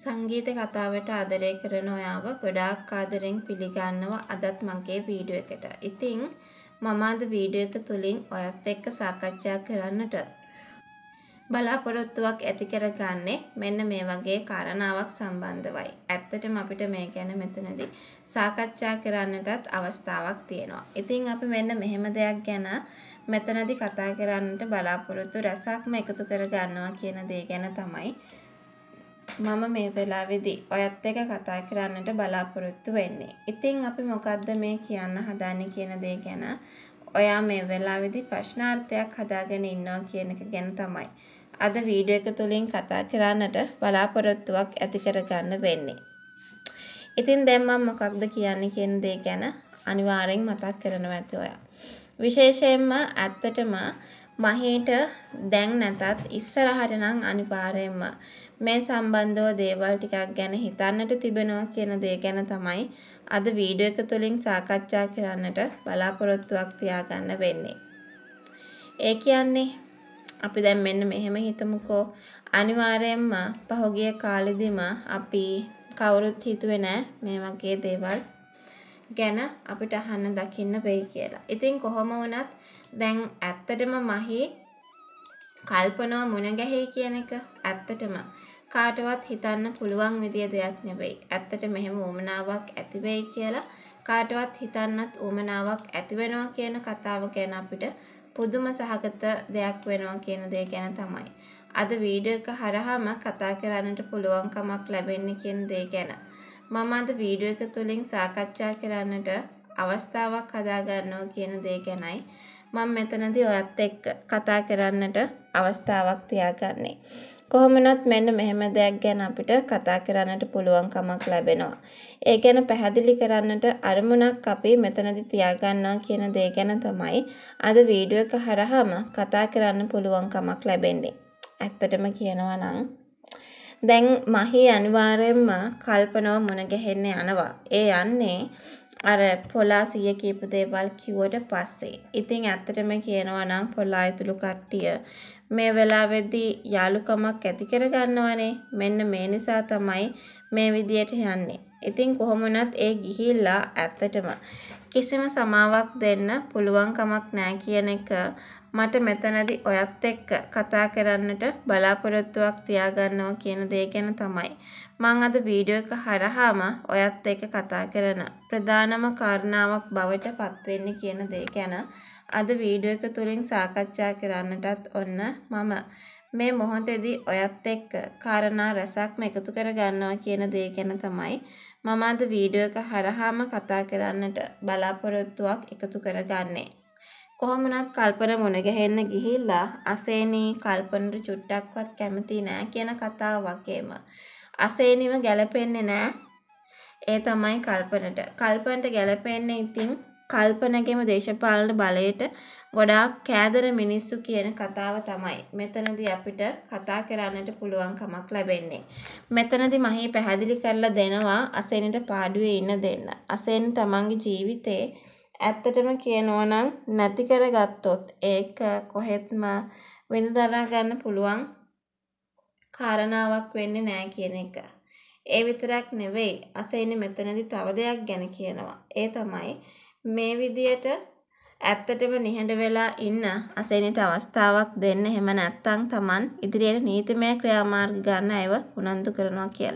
සංගීත කතාවට ආදරය කරන ඔයාව ගොඩාක් ආදරෙන් පිළිගන්නවා අදත් මගේ වීඩියෝ එකට. ඉතින් මම අද වීඩියෝ එක තුලින් ඔයත් එක්ක සාකච්ඡා කරන්නට බලාපොරොත්තුවක් ඇති කරගන්නේ මෙන්න මේ වගේ කාරණාවක් සම්බන්ධවයි. ඇත්තටම අපිට මේ ගැන මෙතනදී සාකච්ඡා කරන්නටත් අවස්ථාවක් තියෙනවා. ඉතින් අපි මෙන්න මෙහෙම දෙයක් ගැන මෙතනදී කතා කරන්නට බලාපොරොත්තු රසක්ම එකතු කරගන්නවා කියන දේ ගැන තමයි මම මේ වෙලාවේදී ඔයත් එක්ක කතා කරන්නට බලාපොරොත්තු වෙන්නේ. ඉතින් අපි මොකද්ද මේ කියන්න හදාන්නේ කියන දේ ගැන ඔයා මේ වෙලාවේදී ප්‍රශ්නාර්ථයක් හදාගෙන ඉන්නවා කියන එක ගැන තමයි අද වීඩියෝ එක තුලින් කතා කරන්නට බලාපොරොත්තුවක් ඇති කරගන්න වෙන්නේ. ඉතින් දැන් මම මොකක්ද කියන්නේ කියන දේ ගැන අනිවාර්යෙන් මතක් කරනවා ඇති ඔයා. විශේෂයෙන්ම ඇත්තටම මහීට දැන් නැතත් ඉස්සරහට නම් අනිවාර්යයෙන්ම මේ සම්බන්ධව දේවල් ටිකක් ගැන හිතන්නට තිබෙනවා කියන දේ ගැන තමයි අද වීඩියෝ එක තුලින් සාකච්ඡා කරන්නට බලාපොරොත්තුවක් තියාගන්න වෙන්නේ. ඒ කියන්නේ අපි දැන් මෙන්න මෙහෙම හිතමුකෝ අනිවාර්යයෙන්ම පහුගිය කාලෙදිම අපි කවුරුත් හිතුවේ නෑ මේ වගේ දේවල් ගැන අපිට අහන්න දකින්න වෙයි කියලා. ඉතින් කොහොම වුණත් දැන් ඇත්තටම මහී කල්පනාව මුණ ගැහේ කියන එක ඇත්තටම කාටවත් හිතන්න පුළුවන් විදිය දෙයක් නෙවෙයි. ඇත්තට මෙහෙම උවමනාවක් ඇති වෙයි කියලා කාටවත් හිතන්නත් උවමනාවක් ඇති වෙනවා කියන කතාව ගැන අපිට පුදුම සහගත දෙයක් වෙනවා කියන දේ ගැන තමයි අද වීඩියෝ එක හරහාම කතා කරන්නට පුළුවන්කමක් ලැබෙන්නේ කියන දේ ගැන මම අද වීඩියෝ එක තුලින් සාකච්ඡා කරන්නට අවස්ථාවක් හදා ගන්නවා කියන දේ ගැනයි මම මෙතනදී ඔයත් එක්ක කතා කරන්නට අවස්ථාවක් තියාගන්නේ. කොහොමනත් මෙන්න මෙහෙම දෙයක් ගැන අපිට කතා කරන්නට පුළුවන්කමක් ලැබෙනවා. ඒ ගැන පැහැදිලි කරන්නට අරමුණක් අපි මෙතනදී තියාගන්නවා කියන දේ ගැන තමයි අද වීඩියෝ එක හරහාම කතා කරන්න පුළුවන්කමක් ලැබෙන්නේ. ඇත්තටම කියනවා නම් දැන් මහී අනිවාර්යයෙන්ම කල්පනාව මුණ ගැහෙන්න යනවා. ඒ යන්නේ අර පොලාසිය කියපු දේවල් කිව්වට පස්සේ. ඉතින් ඇත්තටම කියනවා නම් පොලායතුළු කට්ටිය මේ වෙලාවේදී යාළුකමක් ඇති කරගන්නවනේ. මෙන්න මේ නිසා තමයි මේ විදියට යන්නේ. ඉතින් කොහොම වුණත් ඒ ගිහිල්ලා ඇත්තටම කිසිම සමාවක් දෙන්න පුළුවන් කමක් නැහැ කියන එක මට මෙතනදී ඔයත් එක්ක කතා කරන්නට බලාපොරොත්තුවක් තියාගන්නවා කියන දේ ගැන තමයි මම අද වීඩියෝ එක හරහාම ඔයත් එක්ක කතා කරන ප්‍රධානම කාරණාවක් බවට පත් වෙන්නේ කියන දේ ගැන අද වීඩියෝ එක තුලින් සාකච්ඡා කරන්නටත් ඔන්න මම මේ මොහොතේදී ඔයත් එක්ක කාරණා රසක්ම එකතු කර ගන්නවා කියන දේ ගැන තමයි මම අද වීඩියෝ එක හරහාම කතා කරන්නට බලාපොරොත්තුවක් එකතු කරගන්නේ. කොහොම වුණත් කල්පන මුණ ගැහෙන්න ගිහිල්ලා අසේනී කල්පනට චුට්ටක්වත් කැමති නෑ කියන කතාව වගේම අසේනිව ගැලපෙන්නේ නෑ. ඒ තමයි කල්පනට. කල්පනට ගැලපෙන්නේ ඉතින් කල්පනගේම දේශපාලන බලයට ගොඩාක් කෑදර මිනිස්සු කියන කතාව තමයි මෙතනදී අපිට කතා කරන්නට පුළුවන් කමක් ලැබෙන්නේ. මෙතනදී මහී පැහැදිලි කරලා දෙනවා අසේනිට පාඩුවේ ඉන්න දෙන්න. අසේනි තමන්ගේ ජීවිතේ ඇත්තටම කියනවා නම් නැති කරගත්තොත් ඒක කොහෙත්ම විඳදරා ගන්න පුළුවන් කාරණාවක් වෙන්නේ නැහැ කියන එක. ඒ විතරක් නෙවෙයි අසේනි මෙතනදී තව දෙයක් ගැන කියනවා. ඒ තමයි මේ විදියට ඇත්තටම නිහඬ වෙලා ඉන්න අසේනිට අවස්ථාවක් දෙන්න. එහෙම නැත්නම් Taman ඉදිරියට නීතිමය ක්‍රියාමාර්ග ගන්න අයව උනන්දු කරනවා කියලා.